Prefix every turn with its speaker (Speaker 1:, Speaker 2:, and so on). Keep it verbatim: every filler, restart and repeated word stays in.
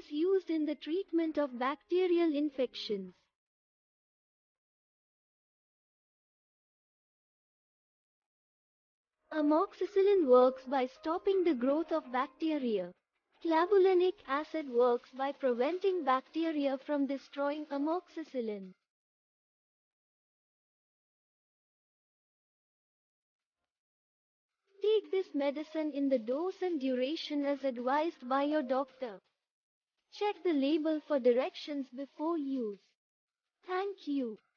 Speaker 1: is used in the treatment of bacterial infections. Amoxicillin works by stopping the growth of bacteria. Clavulanic acid works by preventing bacteria from destroying amoxicillin. Take this medicine in the dose and duration as advised by your doctor. Check the label for directions before use. Thank you.